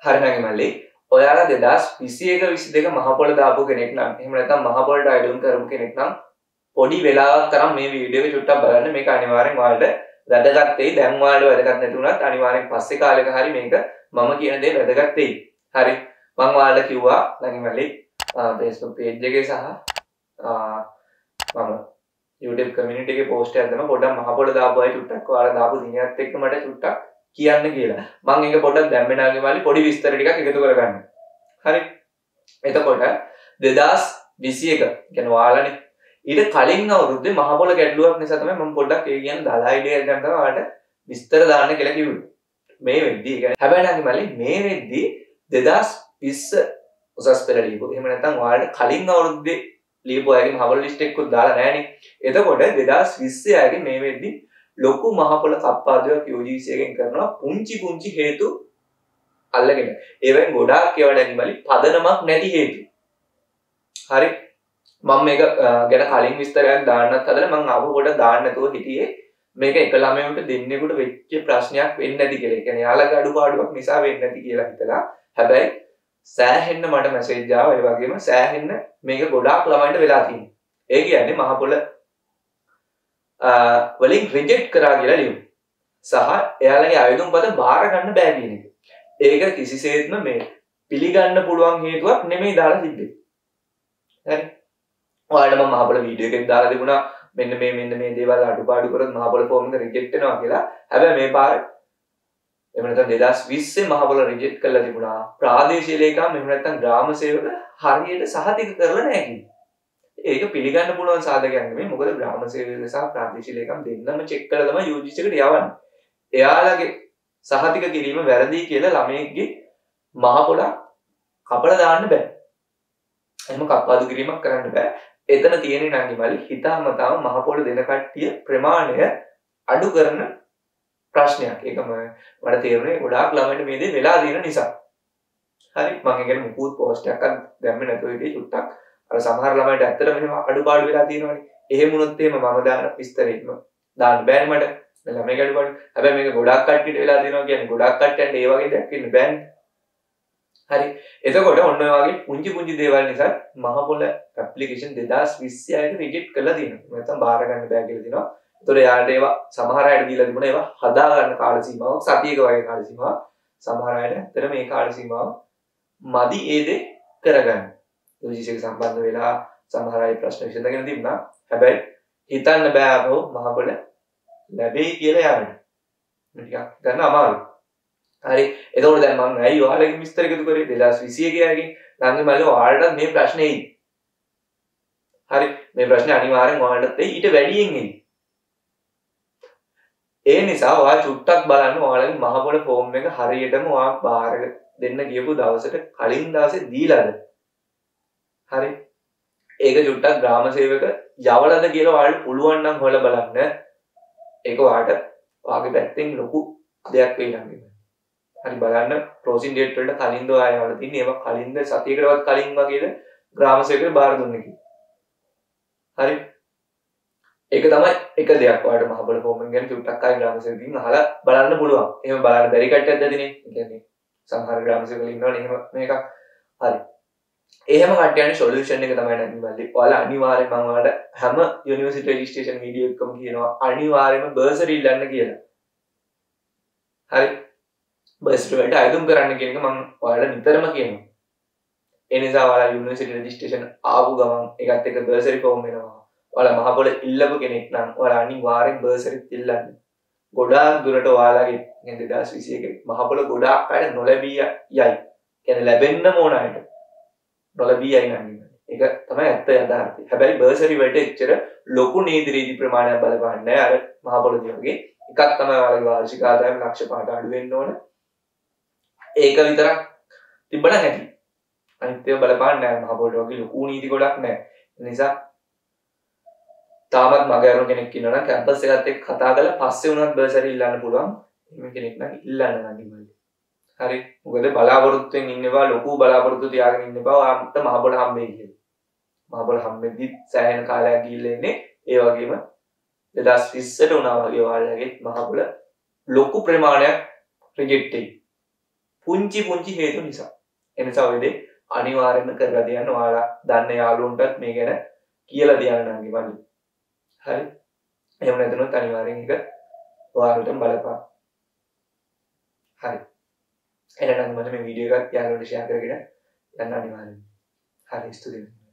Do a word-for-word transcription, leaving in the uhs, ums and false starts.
හරි නංගි මල්ලි. ඔයාලා දෙදාස් විසි එක විසි දෙක මහ පොළ දාපු කෙනෙක් නම් එහෙම නැත්නම් මහ පොළට අයදුම් කරපු කෙනෙක් නම් පොඩි වෙලාවක් තරම් මේ වීඩියෝ එක චුට්ටක් බලන්න. මේක අනිවාර්යෙන් ඔයාලට වැදගත් වෙයි. දැන් ඔයාලට වැදගත් නැති වුණත් අනිවාර්යෙන් පස්සේ කාලෙක හරි මේක මම කියන දේ වැදගත් වෙයි. හරි. මම ඔයාලට කිව්වා නංගි මල්ලි Facebook page එකේ සහ මම YouTube community එකේ post එකක් දානවා. පොඩ්ඩක් මහ පොළ දාපු අය චුට්ටක් ඔයාලා දාපු දිනයත් එක්ක මට චුට්ටක් කියන්න කියලා. මම ඒක පොඩ්ඩක් දැම්මේ නාගේ මල්ලි පොඩි විස්තර ටිකක් එකතු කරගන්න. හරි. එතකොට දෙදාස් විසි එක කියන්නේ ඔයාලානේ ඊට කලින් අවුරුද්දේ මහ පොළ ගැටලුවක් නිසා තමයි මම පොඩ්ඩක් ඒ කියන්නේ දාලා අයිඩියා එකක් ගන්න තමයි ඔයාලට විස්තර දාන්න කියලා කිව්වේ. මේ වෙද්දී කියන්නේ හැබැයි නාගේ මල්ලි මේ වෙද්දී දෙදාස් විස්ස උසස් පෙළ ලියපු. එහෙම නැත්නම් ඔයාලට කලින් අවුරුද්දේ ලියපු අයගේ මහ පොළ ලිස්ට් එකකුත් දාලා නැහනේ. එතකොට දෙදාස් විස්ස අයගේ මේ වෙද්දී ලොකු මහ පොළ කප්පාදුවක් යූ ජී සී එකෙන් කරනවා පුංචි පුංචි හේතු අල්ලගෙන. ඒවෙන් ගොඩාක් ඒවා නැතිමලි පදනමක් නැති හේතු. හරි. මම මේක ගැන කලින් විස්තරයක් දාන්නත් හදලා මම ආපහු කොට දාන්න නැතුව හිටියේ මේක එක ළමයෙකුට දෙන්නෙකුට වෙච්ච ප්‍රශ්නයක් වෙන්නේ නැති කියලා. ඒ කියන්නේ යාළගේ අඩුපාඩුවක් නිසා වෙන්නේ නැති කියලා හිතලා. හැබැයි සෑහෙන්න මට මැසේජ් ආවා. ඒ වගේම සෑහෙන්න මේක ගොඩාක් ළමයින්ට වෙලා තියෙනවා. ඒ කියන්නේ මහ පොළ වලින් රිජෙක්ට් කරා කියලා ලියුම්. සහ එයාලගේ ආයුධම් පද බාර ගන්න බෑ කියන එක. ඒක කිසිසේත්ම මේ පිළිගන්න පුළුවන් හේතුවක් නෙමෙයි දාලා තිබ්බේ. හරි. ඔයාලට මම මහ පොළ වීඩියෝ එකක් දාලා තිබුණා මෙන්න මේ මෙන්න මේ දේවල් අඩුපාඩු කරොත් මහ පොළ ෆෝම් එක රිජෙක්ට් වෙනවා කියලා. හැබැයි මේ පාර එහෙම නැත්නම් දෙදාස් විස්ස මහ පොළ රිජෙක්ට් කරලා තිබුණා. ප්‍රාදේශීය ලේකම් එහෙම නැත්නම් ග්‍රාම සේවක හරියට සහතික කරලා නැහැ කිව්වා. ඒක පිළිගන්න පුළුවන් සාධකයක් නෙමෙයි. මොකද ග්‍රාම සේවක සහ ප්‍රාදේශීය ලේකම් දෙන්නම චෙක් කරලා තමයි යූ ජී සී එකට යවන්නේ. එයාලගේ සහතික කිරීම වැරදි කියලා ළමයෙක්ගේ මහ පොළ කපලා දාන්න බෑ. එහෙම කප්පාදු කිරීමක් කරන්න බෑ. එතන තියෙන්නේ නංගි මල්ලි හිතාමතාම මහ පොළ දෙන කට්ටිය ප්‍රමාණය අඩු කරන ප්‍රශ්නයක්. ඒක මට තේරුනේ ගොඩාක් ළමයින්ට මේ දේ වෙලා තියෙන නිසා. හරි. මම ඒ කියන්නේ මුකුත් පෝස්ට් එකක් දැම්මේ නැතුව ඉතින් චුට්ටක් අර සමහර ළමයින්ට ඇත්තටම මෙහෙම අඩුපාඩු වෙලා තියෙනවනේ. එහෙම වුණොත් එහෙම මම දාන විස්තරෙම දාන්න බෑනේ මට. ළමයි අඩුපාඩු. හැබැයි මේක ගොඩාක් කට්ටියට වෙලා තියෙනවා කියන්නේ ගොඩාක් කට්ටියන්ට ඒ වගේ දෙයක් වෙන්න බෑනේ. හරි. එතකොට ඔන්න ඔය වගේ පුංචි පුංචි දේවල් නිසා මහ පොළ ඇප්ලිකේෂන් දෙදාස් විස්ස අයට රිජෙක්ට් කරලා තියෙනවා. නැත්නම් බාර ගන්න බෑ කියලා දිනවා. ඒතකොට යාළුවට ඒවා සමහර අයට දීලා තිබුණා ඒවා හදා ගන්න කාල සීමාවක් සතියක වගේ කාල සීමාවක්. සමහර අයට ඇත්තට මේ කාල සීමාව මදි ඒ දේ කරගන්න. යූ ජී සී එක සම්බන්ධ වෙලා සමහර අය ප්‍රශ්න විසඳගෙන තිබුණා. හැබැයි හිතන්න බෑ අපෝ මහ පොළ ලැබෙයි කියලා යාළුවට. මේ ටිකක් හිතන්න අමාරුයි. හරි. එතකොට දැන් මම ඇයි ඔයාලගේ විස්තර එකතු කරේ දෙදාස් විසි එක යාගේ නංගි මල්ලි ඔයාලට මේ ප්‍රශ්නේ එයි. හරි. මේ ප්‍රශ්නේ අනිවාර්යෙන් ඔයාලට එයි ඊට වැඩියෙන් එයි. ඒ නිසා ඔයා චුට්ටක් බලන්න ඔයාලගේ මහ පොළ ෆෝම් එක හරියටම ඔයා බාර දෙන්න ගියපු දවසට කලින් දවසේ දීලාද? හරි. ඒක චුට්ටක් ග්‍රාම සේවක යවලද කියලා ඔයාලට පුළුවන් නම් හොයලා බලන්න. ඒක ඔයාට ඔයාගේ පැත්තෙන් ලොකු දෙයක් වෙයි නංගි. හරි බලන්න ක්ලෝසින් ඩේට් වලට කලින්ද ඔයා යවලා තින්නේ ඒවා කලින්ද සතියකටවත් කලින් වගේද ග්‍රාම සේවකෙට බාර දුන්නේ කියලා. හරි. ඒක තමයි එක දෙයක් ඔයාලට මහ පොළ ෆෝම් එක ගැන චුට්ටක් ආයි ග්‍රාම සේවකකින් අහලා බලන්න පුළුවන්. එහෙම බලන්න බැරි කට්ටියක් ඇතිනේ. ඒ කියන්නේ සමහර ග්‍රාම සේවකලු ඉන්නවනේ එහෙම මේක. හරි. එහෙම කට්ටියන්ගේ සොලියුෂන් එක තමයි නැති මල්ලි. ඔයාලා අනිවාර්යෙන් මම ඔයාලට හැම යුනිවර්සිටි රෙජිස්ට්‍රේෂන් වීඩියෝ එකකම කියනවා අනිවාර්යෙන්ම බර්සරි ඉල්ලන්න කියලා. හරි. බර්සරි වලට අයදුම් කරන්න කියන එක මම ඔයාලට නිතරම කියනවා. ඒ නිසා ඔයාලා යුනිවර්සිටි රෙජිස්ට්‍රේෂන් ආපු ගමන් ඒකත් එක්ක බර්සරි ෆෝම් වෙනවා. ඔයාලා මහ පොළ ඉල්ලපු කෙනෙක් නම් ඔයාලා අනිවාර්යෙන් බර්සරිත් ඉල්ලන්න. ගොඩාක් දුරට ඔයාලගේ දැන් දෙදාස් විසි එක මහ පොළ ගොඩාක් අයට නොලැබී යයි. කියන්නේ ලැබෙන්න ඕන අයට නොලැබී යයි නම් ඒක තමයි ඇත්ත යථාර්ථය. හැබැයි බර්සරි වලට එච්චර ලොකු නීති රීති ප්‍රමාණයක් බලපාන්නේ නැහැ. අර මහ පොළ දියෝගේ එකක් තමයි ඔයාලගේ වාර්ෂික ආදායම ලක්ෂ පහකට අඩු වෙන්න ඕන. ඒක විතරක් තිබ්බනම් ඇති. අනිත් ඒවා බලපාන්නේ නැහැ. මහ පොළ වගේ ලොකු නීති ගොඩක් නැහැ. ඒ නිසා තාමත් මගේ අරුණ කෙනෙක් ඉන්නවා නම් කැම්පස් එකත් එක්ක කතා කරලා පස්සේ වුණත් බර්සරි ඉල්ලන්න පුළුවන්. එහෙම කෙනෙක් නම් ඉල්ලන්න නම් ඉමල්ලි. හරි. මොකද බලාපොරොත්තුෙන් ඉන්නවා ලොකු බලාපොරොත්තු තියාගෙන ඉන්න බව ආම්ත මහ පොළ හම්බෙයි කියලා. මහ පොළ හම්බෙද්දි සෑහෙන කාලයක් ගිහිල්ලා ඉන්නේ. ඒ වගේම දෙදාස් විස්සට වුණා වගේ ඔයාලගේ මහ පොළ ලොකු ප්‍රමාණයක් රිජෙක්ට් වෙයි. පුංචි පුංචි හේතු නිසා. එනිසා ඔය දේ අනිවාර්යෙන්ම කරලා තියන්න. ඔයාලා දන්න යාළුවන්ටත් මේ ගැන කියලා තියන්න නම් මම. හරි. එහෙම නැත්නම් අනිවාර්යෙන් එක ඔයාලටම බලපාන. හරි. එහෙනම් මම මේ වීඩියෝ එකත් යාළුවන්ට ෂෙයා කරගෙන යන්න අනිවාර්යයෙන්. හරි ස්තුතියි.